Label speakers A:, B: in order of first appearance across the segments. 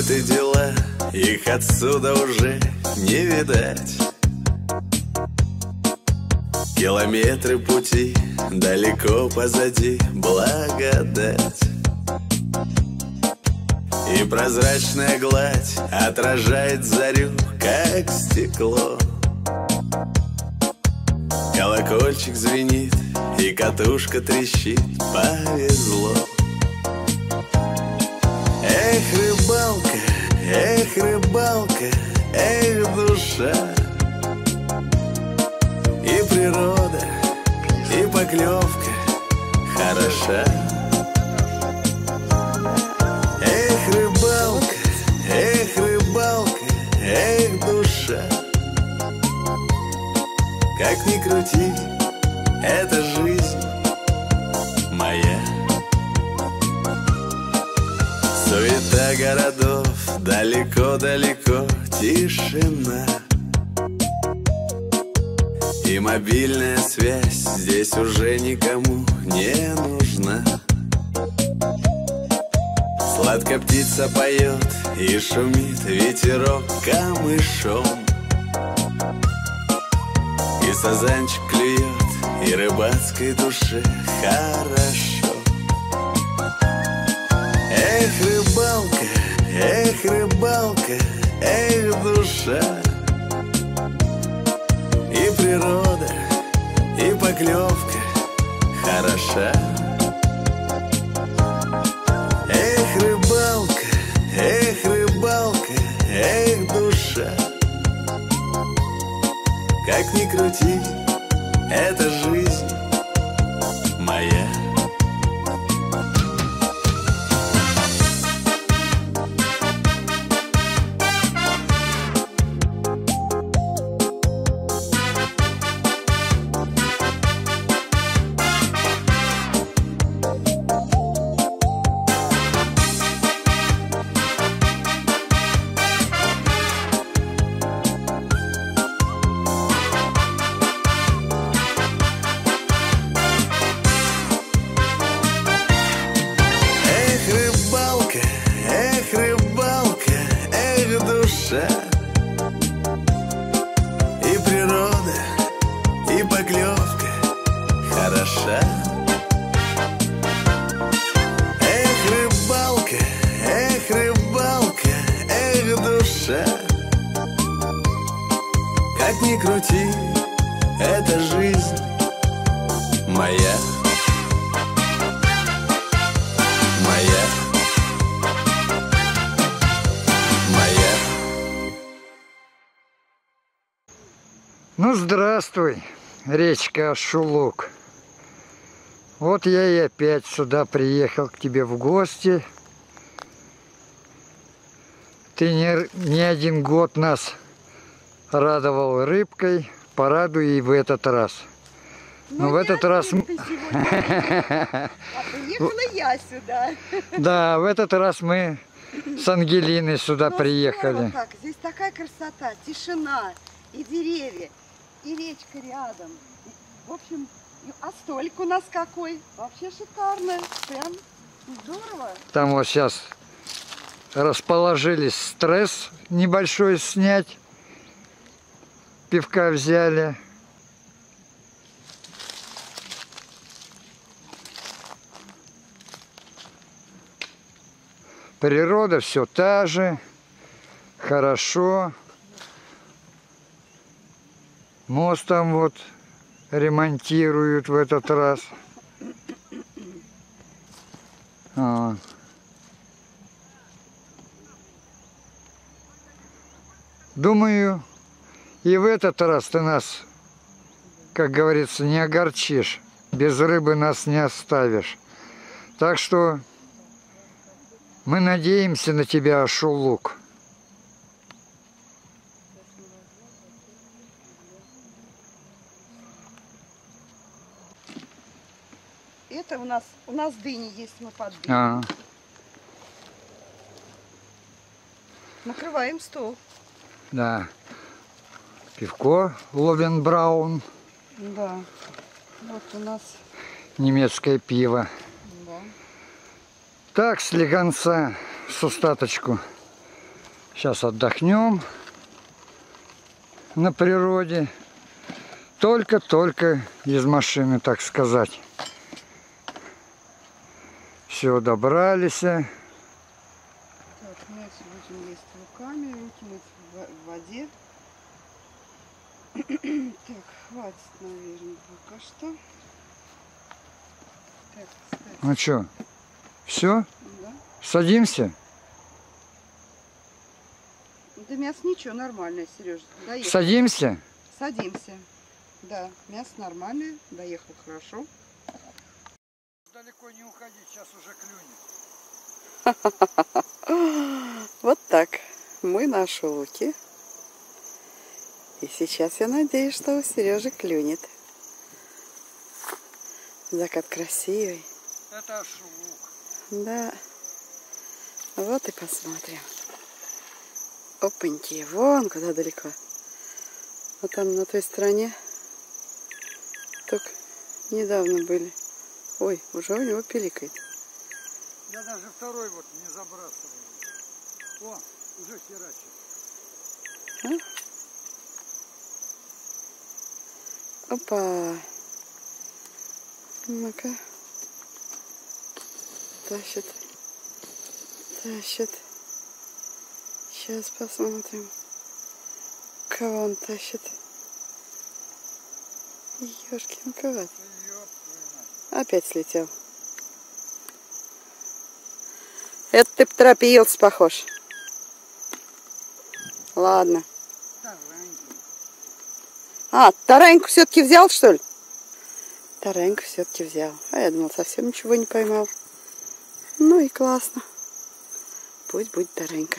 A: Забыты дела, их отсюда уже не видать. Километры пути далеко позади, благодать. И прозрачная гладь отражает зарю, как стекло. Колокольчик звенит, и катушка трещит, повезло. Эх, рыбалка, эх, душа. И природа, и поклевка хороша. Эх, рыбалка, эх, душа. Как ни крути, это жизнь моя. Суета городов, далеко-далеко тишина. И мобильная связь здесь уже никому не нужна. Сладко птица поет и шумит ветерок камышом. И сазанчик клюет, и рыбацкой душе хорошо. Эх, рыбалка, эх, душа. И природа, и поклевка хороша. Эх, рыбалка, эх, душа. Как ни крути, это жизнь моя. И природа, и поклевка хороша. Эх, рыбалка, эх, душа. Как ни крути, это жизнь моя.
B: Ну, здравствуй, речка Ашулук. Вот я и опять сюда приехал к тебе в гости. Ты не один год нас радовал рыбкой, порадуй и в этот раз. Но в этот раз...
C: А приехала я сюда.
B: Да, в этот раз мы с Ангелиной сюда приехали.
C: Так, здесь такая красота, тишина и деревья. И речка рядом. В общем, а столик у нас какой? Вообще шикарно. Прям здорово.
B: Там вот сейчас расположились, стресс небольшой снять. Пивка взяли. Природа все та же. Хорошо. Мост там вот ремонтируют в этот раз. Думаю, и в этот раз ты нас, как говорится, не огорчишь. Без рыбы нас не оставишь. Так что мы надеемся на тебя, Ашулук.
C: Это у нас дыни есть, мы под дыней. Накрываем стол.
B: Да. Пивко Ловенбраун.
C: Да. Вот у нас
B: немецкое пиво.
C: Да.
B: Так, слегонца с устаточку Сейчас отдохнем на природе. Только-только из машины, так сказать. Все, добрались.
C: Так, мыть будем есть руками, руки мыть в воде. Так, хватит, наверное, пока что. Так, кстати.
B: Ну что, все?
C: Да.
B: Садимся?
C: Да мясо ничего, нормальное, Сереж. Доехал.
B: Садимся?
C: Садимся. Да, мясо нормальное, доехал хорошо.
B: Далеко не уходи, сейчас уже клюнет.
C: Вот так. Мы на шелке. И сейчас я надеюсь, что у Сережи клюнет. Закат красивый.
B: Это шелук.
C: Да. Вот и посмотрим. Опаньки, вон куда далеко. Вот там на той стороне только недавно были. Ой, уже у него пиликает.
B: Я даже второй вот не забрасываю. О, уже херачит.
C: А? Опа. Ну-ка. Тащит. Тащит. Сейчас посмотрим, кого он тащит. Ёшкин кот. Опять слетел. Это ты поторопился, похож. Ладно. А, тараньку все-таки взял, что ли? Тараньку все-таки взял. А я думал, совсем ничего не поймал. Ну и классно. Пусть будет таранька.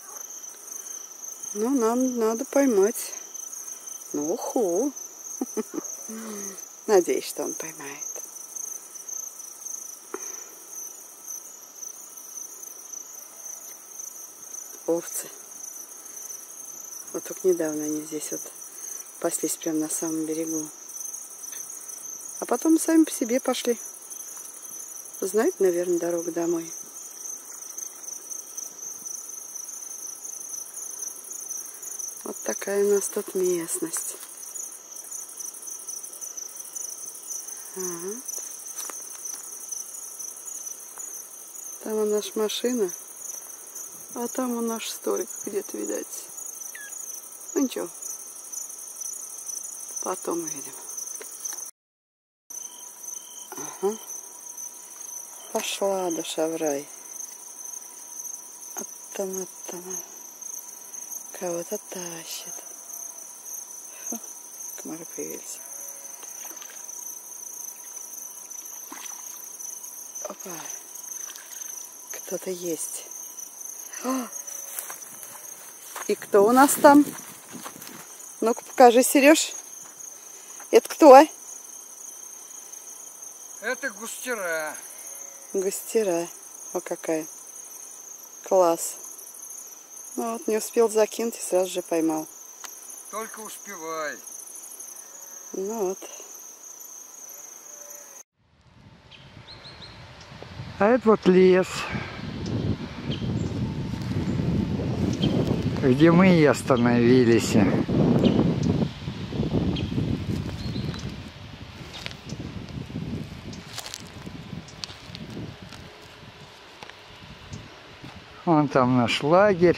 C: Ну, нам надо поймать. Ну, уху. Надеюсь, что он поймает. Овцы. Вот только недавно они здесь вот паслись прямо на самом берегу. А потом сами по себе пошли. Знают, наверное, дорогу домой. Вот такая у нас тут местность. Ага. Там у нас машина, а там у наш столик где-то, видать. Ну ничего, потом увидим. Ага. Пошла душа в рай. Оттама. Кого-то тащит. Фу, комары появились. Опа. Кто-то есть. О! И кто у нас там? Ну-ка покажи, Сереж. Это кто?
B: Это густера.
C: Густера. О, какая. Класс. Ну вот, не успел закинуть и сразу же поймал.
B: Только успевай.
C: Ну вот.
B: А это вот лес, где мы и остановились. Вон там наш лагерь.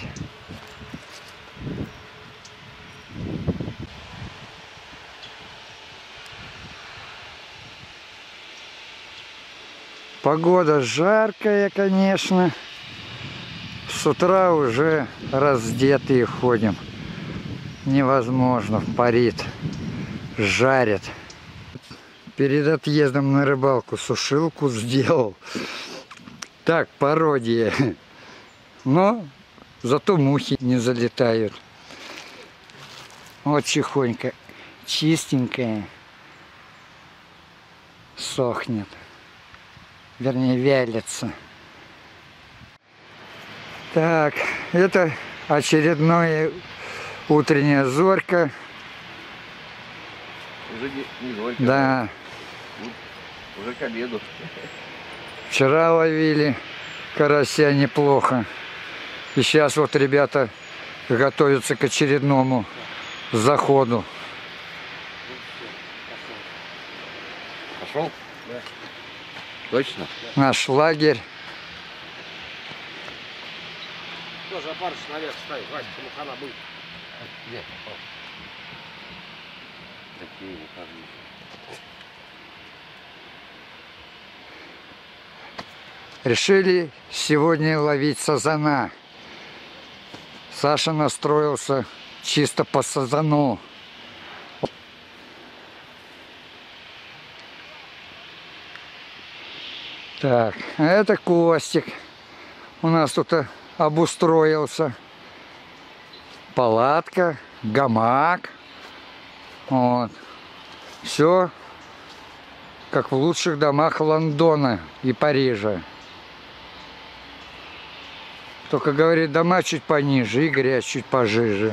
B: Погода жаркая, конечно. С утра уже раздетые ходим. Невозможно, парит, жарит. Перед отъездом на рыбалку сушилку сделал. Так, пародия. Но зато мухи не залетают. Вот тихонько, чистенькая, сохнет. Вернее, вялится. Так, это очередная утренняя зорька.
A: Уже не зорька.
B: Да.
A: Уже к обеду.
B: Вчера ловили карася неплохо. И сейчас вот ребята готовится к очередному заходу.
D: Пошел? Да. Точно?
B: Наш лагерь.
D: Тоже опарыш наверх ставит. Вась, мухана будет. Нет, попал. Такие муханы.
B: Решили сегодня ловить сазана. Саша настроился чисто по сазану. Так, а это Костик. У нас тут обустроился. Палатка, гамак. Вот. Все как в лучших домах Лондона и Парижа. Только, говорит, дома чуть пониже и грязь чуть пожиже.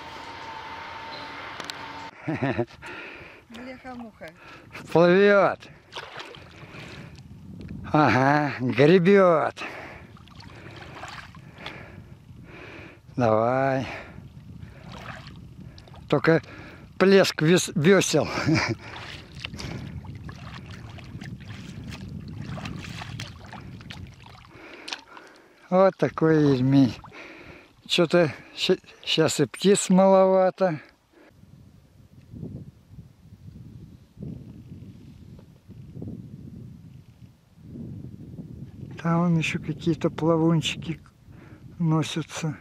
C: Бляха-муха.
B: Плывет. Ага, гребет. Давай. Только плеск весел. Вот такой ельмень. Что-то сейчас и птиц маловато. Там вон еще какие-то плавунчики носятся.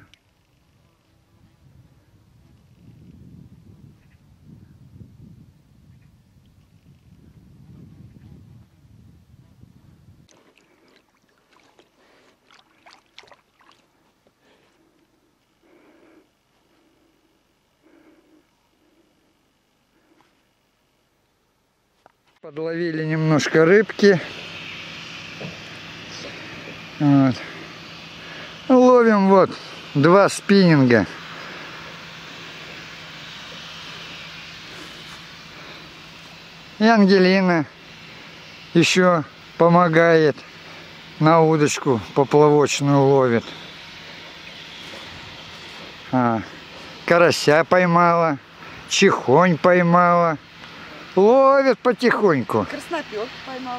B: Подловили немножко рыбки. Вот. Ловим вот 2 спиннинга. И Ангелина еще помогает, на удочку поплавочную ловит. Карася поймала, чихонь поймала. Ловит потихоньку.
C: Краснопёрку поймала.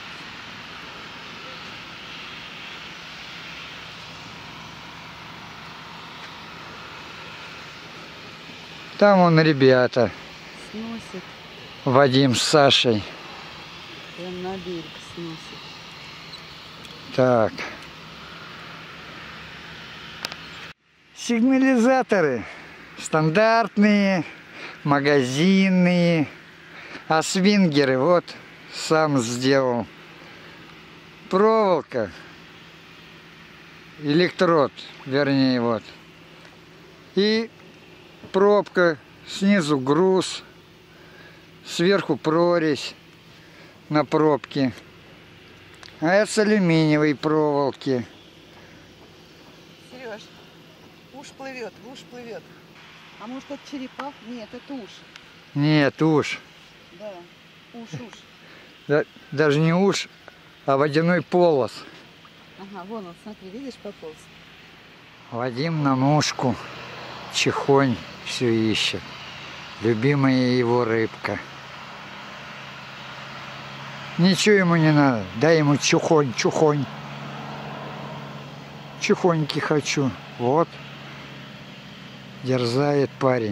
B: Там вон ребята.
C: Сносит.
B: Вадим с Сашей.
C: Прям на берег сносит.
B: Так. Сигнализаторы. Стандартные, магазинные. А свингеры вот сам сделал. Проволока. Электрод, вернее, вот. И пробка, снизу груз, сверху прорезь на пробке. А это с алюминиевой проволоки.
C: Сереж, уж плывет, уж плывет. А может это черепах? Нет, это уж.
B: Нет, уж.
C: Да, уж.
B: Даже не уж, а водяной полос.
C: Ага, вон он, смотри, видишь, пополз.
B: Вадим на мушку. Чихонь все ищет. Любимая его рыбка. Ничего ему не надо. Дай ему чухонь, чухонь. Чухоньки хочу. Вот. Дерзает парень.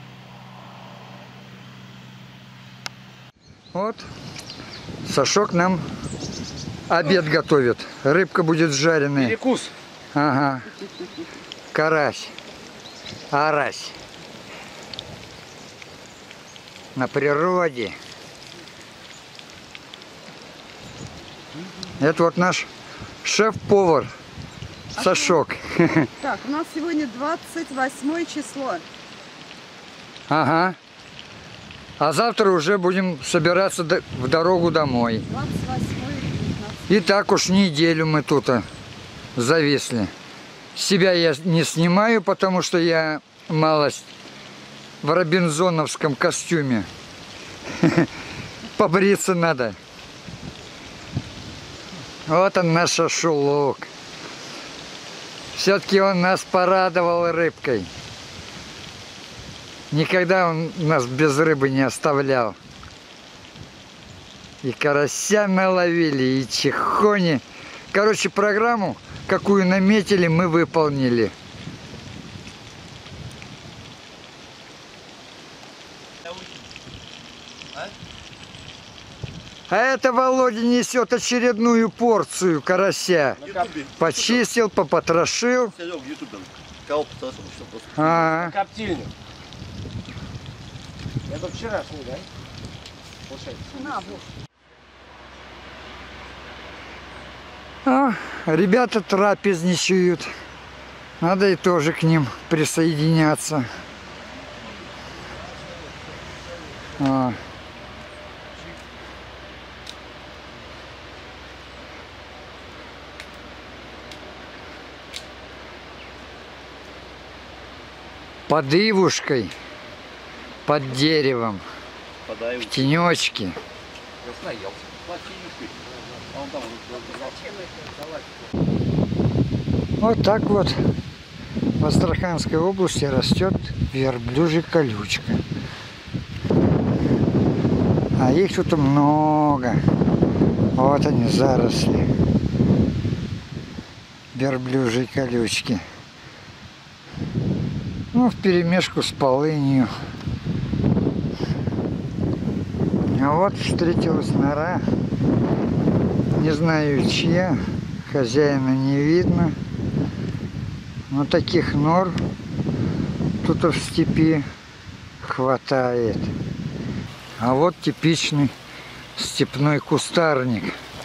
B: Вот. Сашок нам обед готовит. Рыбка будет жареная.
D: Перекус.
B: Ага. Карась. Арась. На природе. Это вот наш шеф-повар Сашок.
C: Так, у нас сегодня 28 число.
B: Ага. А завтра уже будем собираться в дорогу домой.
C: 28
B: И так уж неделю мы тут зависли. Себя я не снимаю, потому что я малость в робинзоновском костюме. Побриться надо. Вот он наш шашлык. Все-таки он нас порадовал рыбкой. Никогда он нас без рыбы не оставлял. И карася наловили, и чехони. Короче, программу, какую наметили, мы выполнили. А это Володя несет очередную порцию карася. Почистил, попотрошил.
D: На коптильню. Это вчерашний, да?
B: Ребята трапезничают. Надо и тоже к ним присоединяться. Под ивушкой, под деревом, в тенечке. Вот так вот в Астраханской области растет верблюжья колючка. А их тут много. Вот они, заросли верблюжьей колючки. Ну, вперемешку с полынью. А вот встретилась нора. Не знаю, чья. Хозяина не видно. Но таких нор тут в степи хватает. А вот типичный степной кустарник.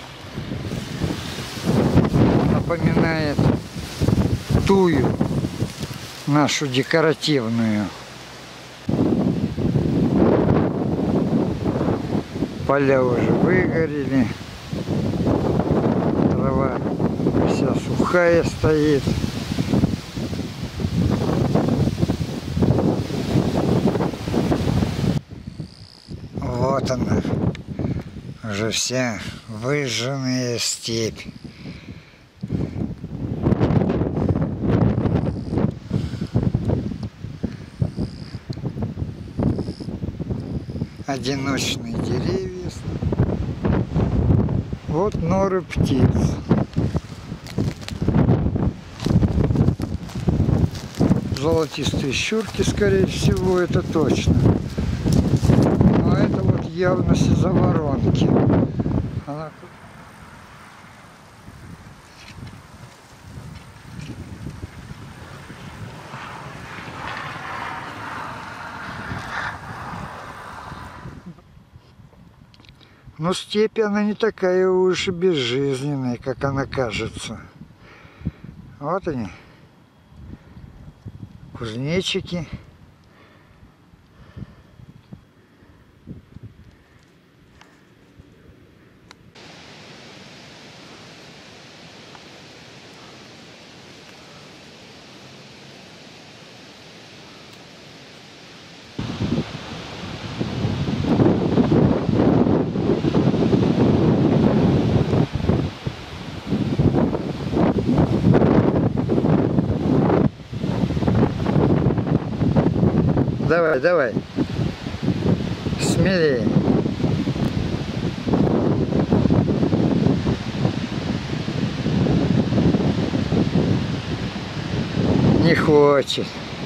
B: Напоминает тую нашу декоративную. Поля уже выгорели. Трава вся сухая стоит. Вот она, уже вся выжженная степь. Одиночные деревья. Вот норы птиц. Золотистые щурки, скорее всего, это точно. Но это вот явно сизоворонки. Она... Но степь, она не такая уж и безжизненная, как она кажется. Вот они, кузнечики. Давай, давай. Смелее. Не хочет.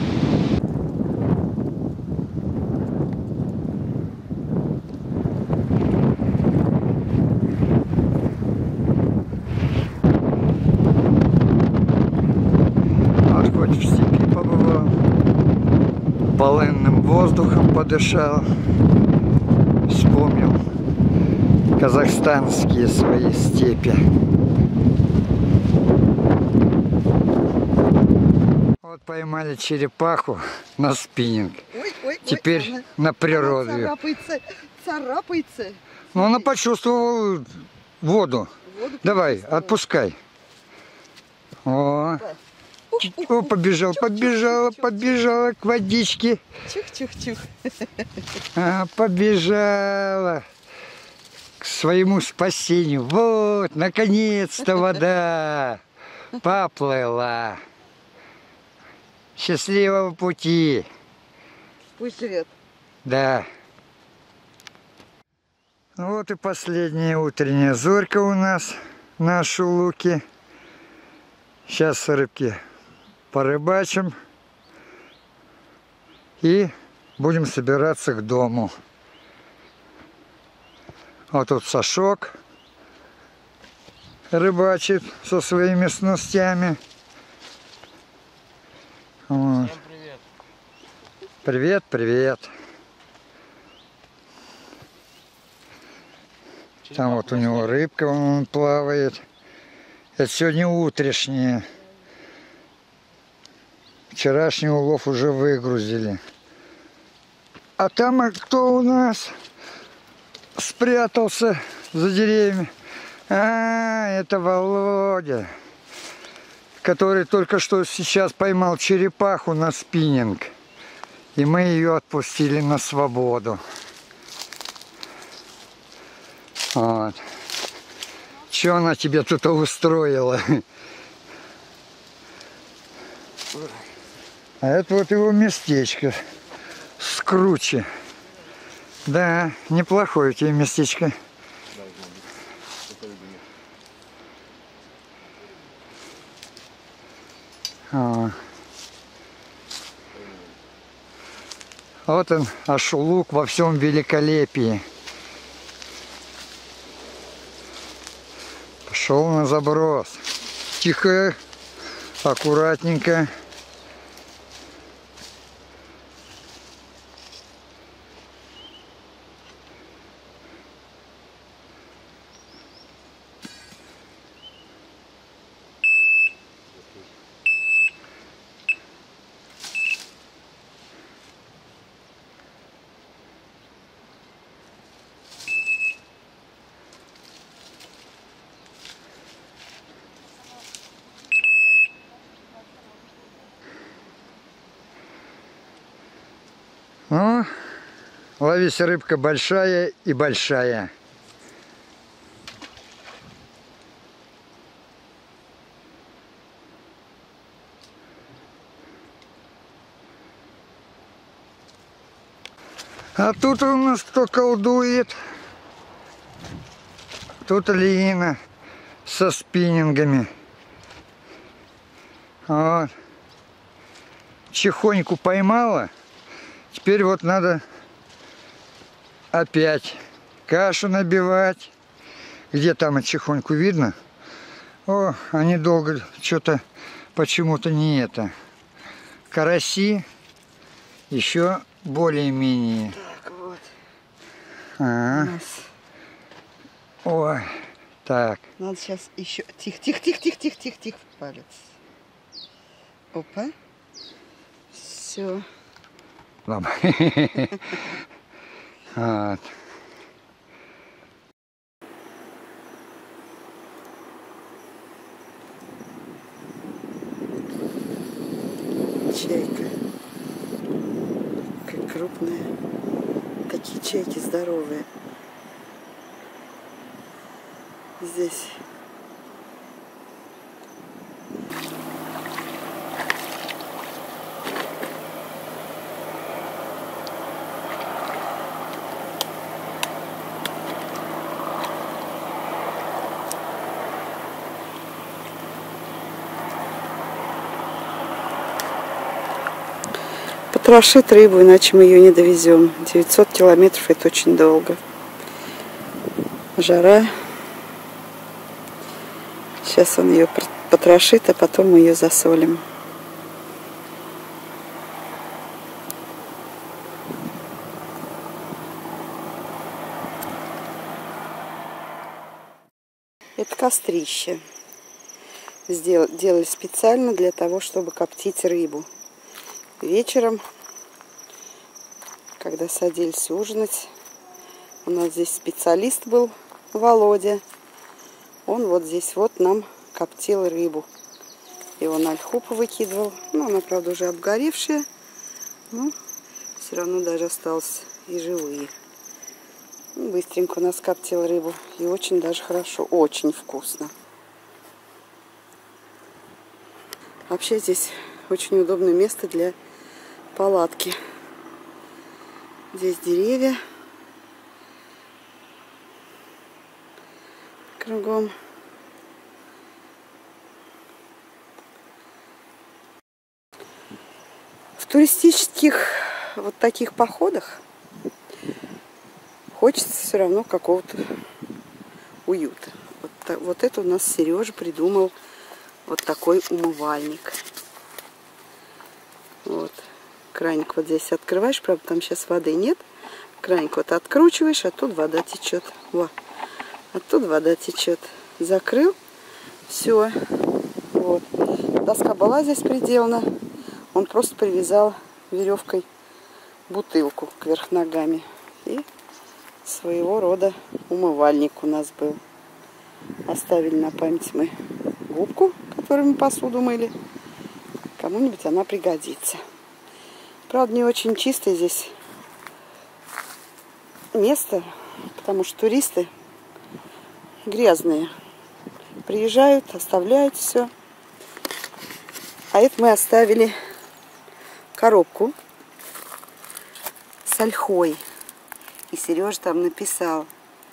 B: Вот хоть в степи побывал. Полынным воздухом подышал, вспомнил казахстанские свои степи. Вот поймали черепаху на спиннинг. Теперь на природу.
C: Царапается.
B: Но она почувствовала воду. Давай, отпускай. О. О, побежала к водичке.
C: Чух-чух-чух.
B: Побежала к своему спасению. Вот, наконец-то вода поплыла. Счастливого пути.
C: Пусть живет.
B: Да. Ну вот и последняя утренняя зорька у нас на шулуке. Сейчас рыбки порыбачим и будем собираться к дому. Вот тут Сашок рыбачит со своими снастями. Вот.
D: Всем привет.
B: Привет, привет. Там вот у него рыбка, он плавает. Это сегодня утрешнее. Вчерашний улов уже выгрузили. А там кто у нас спрятался за деревьями? А, это Володя, который только что сейчас поймал черепаху на спиннинг. И мы ее отпустили на свободу. Вот. Че она тебе тут устроила? А это вот его местечко. Скруче. Да, неплохое у тебя местечко. Вот он, ашулук во всем великолепии. Пошел на заброс. Тихо, аккуратненько. Ну, ловись, рыбка большая и большая. А тут у нас кто колдует? Тут Лина со спиннингами. Вот. Чехоньку поймала. Теперь вот надо опять кашу набивать. Где там чехоньку видно? О, они долго что-то почему-то не это. Караси еще более-менее.
C: Так, вот.
B: А. Ой, так.
C: Надо сейчас еще... Тихо, тихо, тихо, тихо, тихо, тихо, тихо, палец. Опа. Все.
B: Вот.
C: Чайка. Как крупная. Такие чайки здоровые. Здесь. Потрошит рыбу, иначе мы ее не довезем. 900 километров — это очень долго. Жара. Сейчас он ее потрошит, а потом мы ее засолим. Это кострище. Делали специально для того, чтобы коптить рыбу. Вечером, когда садились ужинать, у нас здесь специалист был, Володя. Он вот здесь вот нам коптил рыбу. Его на ольхупу выкидывал. Ну, она, правда, уже обгоревшая, но все равно даже осталось и живые. Быстренько у нас коптил рыбу. И очень даже хорошо, очень вкусно. Вообще здесь очень удобное место для палатки. Здесь деревья. Кругом. В туристических вот таких походах хочется все равно какого-то уюта. Вот это у нас Сережа придумал вот такой умывальник. Вот. Краник вот здесь открываешь, правда там сейчас воды нет. Краник вот откручиваешь, оттуда вода течет. Вот. Оттуда вода течет. Закрыл. Все. Вот. Доска была здесь приделана. Он просто привязал веревкой бутылку кверх ногами. И своего рода умывальник у нас был. Оставили на память мы губку, которой мы посуду мыли. Кому-нибудь она пригодится. Правда, не очень чистое здесь место, потому что туристы грязные. Приезжают, оставляют все. А это мы оставили коробку с ольхой. И Сережа там написал: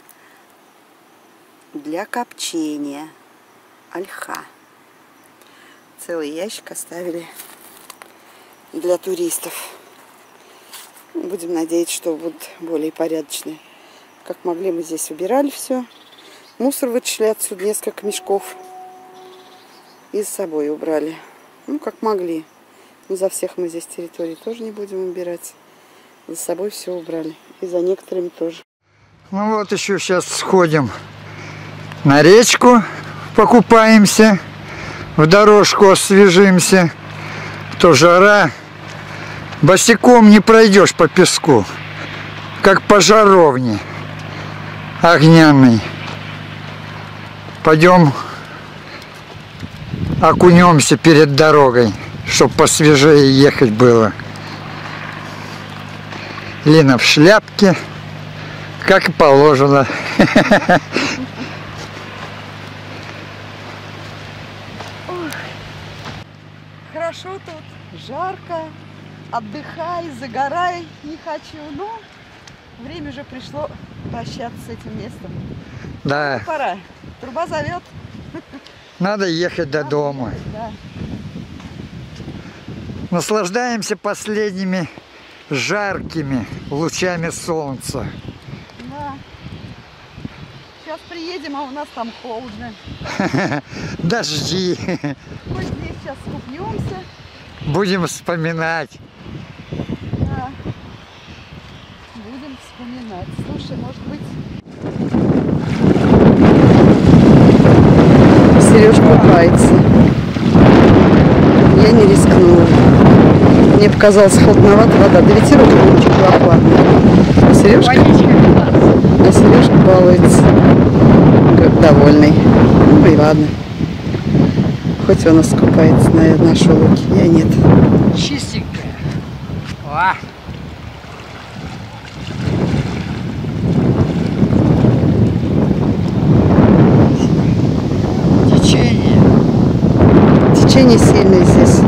C: для копчения ольха. Целый ящик оставили для туристов. Будем надеяться, что будут более порядочные. Как могли, мы здесь убирали все. Мусор вытащили отсюда, несколько мешков. И с собой убрали. Ну, как могли. Но за всех мы здесь территории тоже не будем убирать. За собой все убрали. И за некоторыми тоже.
B: Ну вот еще сейчас сходим на речку, покупаемся, в дорожку освежимся. То жара. Босиком не пройдешь по песку, как по жаровне огняной. Пойдем окунемся перед дорогой, чтобы посвежее ехать было. Лина в шляпке, как и положено.
C: Хорошо тут, жарко, отдыхай, загорай, не хочу, но время же пришло прощаться с этим местом.
B: Да.
C: Пора, труба зовет.
B: Надо ехать до дома.
C: Да.
B: Наслаждаемся последними жаркими лучами солнца.
C: Да. Сейчас приедем, а у нас там холодно.
B: Дожди.
C: Хоть здесь сейчас скупнемся.
B: Будем вспоминать.
C: Да. Будем вспоминать. Слушай, может быть... Сережка купается. Я не рискнула. Мне показалось холодновато вода. Да ветерок очень прохладный. А Сережка балуется. Как довольный. Ну и ладно. Хоть он искупается, наверное, на шелуке. Я нет.
B: Чистенькая. О! Течение.
C: Течение сильное здесь.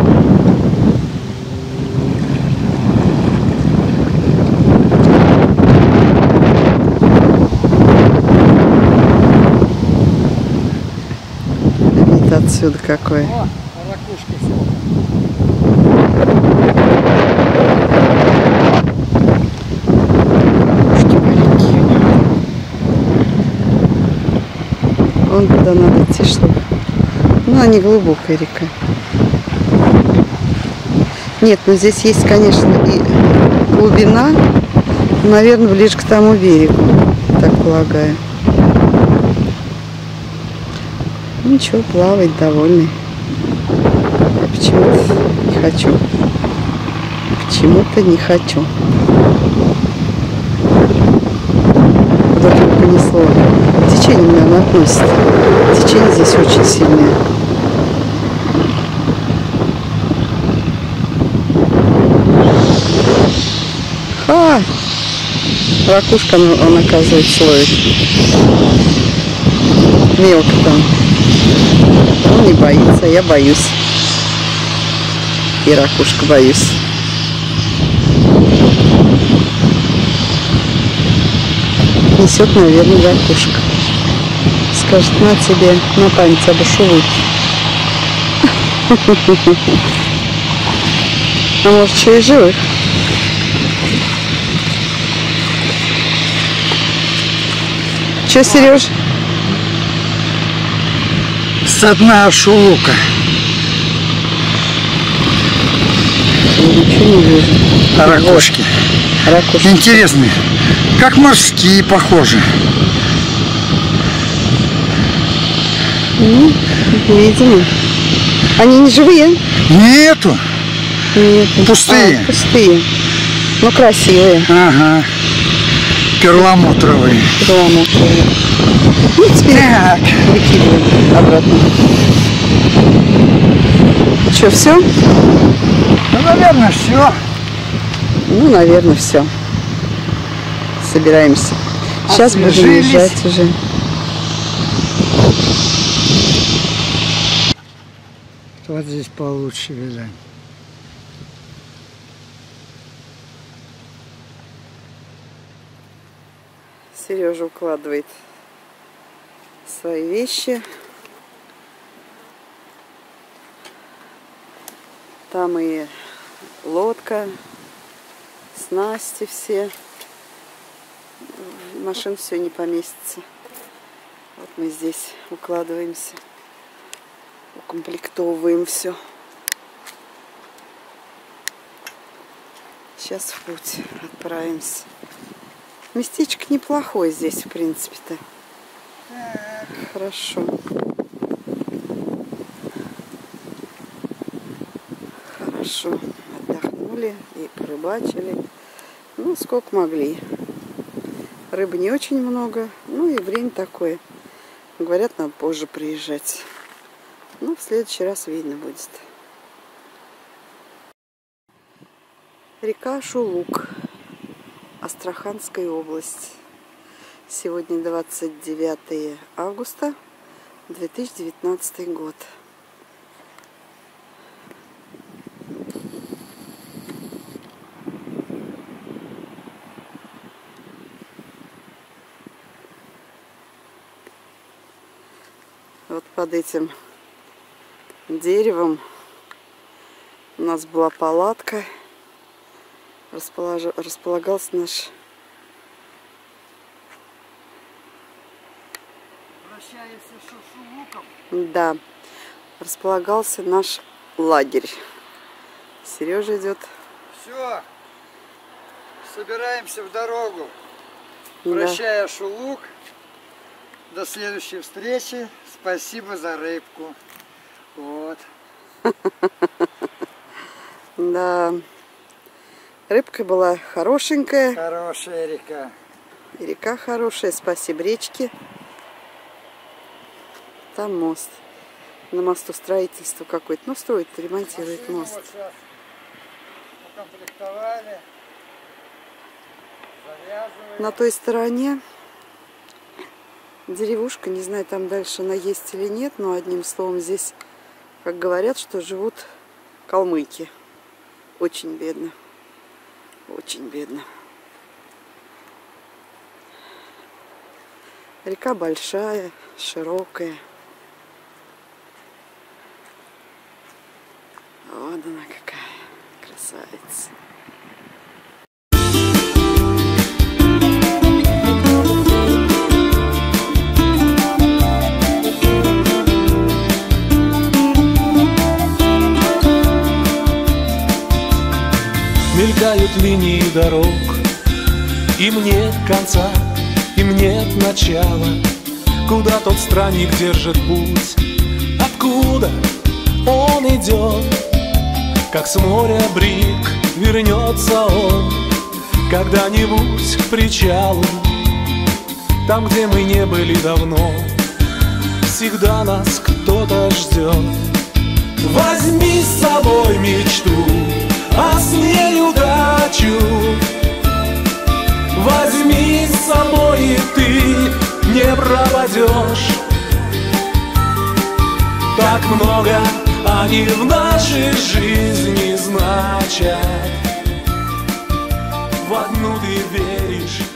C: Вид отсюда какой.
B: О, ракушки сколько. Вон куда надо идти, чтобы... Ну, а не глубокая река. Нет, ну здесь есть, конечно, и глубина. Наверное, ближе к тому берегу, так полагаю. Ничего, плавать довольный. Я почему-то не хочу. Почему-то не хочу. Куда-то понесло. Течение, наверное, относится. Течение здесь очень сильное. Ха! Ракушка, он оказывается, ловит. Мелко там. Он не боится, я боюсь. И ракушка боюсь.
C: Несет, наверное, за окошко. Скажет, на тебе, на память об шелуке. А может, еще и живых? Че, Сереж?
B: Со дна шелука.
C: Ничего не вижу.
B: Ракушки.
C: Ракушки.
B: Интересные. Как морские, похожи.
C: Ну, видимо. Они не живые?
B: Нету.
C: Нет.
B: Пустые.
C: Пустые. Ну, красивые.
B: Ага. Перламутровые.
C: Перламутровые. Ну, теперь
B: Так.
C: выкидываем обратно. Что, все?
B: Ну, наверное, все.
C: Ну, наверное, все. Собираемся. Сейчас будем
B: Освежились.
C: уезжать уже.
B: Вот здесь получше, видать.
C: Сережа укладывает свои вещи. Там и лодка, снасти все. В машин все не поместится. Вот мы здесь укладываемся, укомплектовываем все. Сейчас в путь отправимся. Местечко неплохое здесь, в принципе-то. Хорошо. Хорошо. Отдохнули и порыбачили. Ну, сколько могли. Рыбы не очень много. Ну и время такое. Говорят, надо позже приезжать. Ну, в следующий раз видно будет. Река Шулук. Астраханская область. Сегодня 29 августа 2019 год. Вот под этим деревом у нас была палатка. Располагался наш... Да, располагался наш лагерь. Сережа идет.
B: Все, собираемся в дорогу.
C: Да.
B: Прощая Шулук. До следующей встречи. Спасибо за рыбку. Вот.
C: Да. Рыбка была хорошенькая.
B: Хорошая река.
C: И река хорошая. Спасибо речке. Там мост. На мосту строительство какое-то. Ну, строит, ремонтирует
B: Машину
C: мост.
B: вот сейчас укомплектовали. Завязываем.
C: На той стороне деревушка. Не знаю, там дальше она есть или нет. Но одним словом, здесь, как говорят, что живут калмыки. Очень бедно. Очень бедно. Река большая, широкая. Вот она какая красавица.
E: Мелькают линии дорог, им нет конца, им нет начала. Куда тот странник держит путь, откуда он идет? Как с моря брик вернется он когда-нибудь к причалу, там, где мы не были давно. Всегда нас кто-то ждет. Возьми с собой мечту, а с ней удачу. Возьми с собой, и ты не пропадешь. Так много они в нашей жизни значат. В одну ты веришь,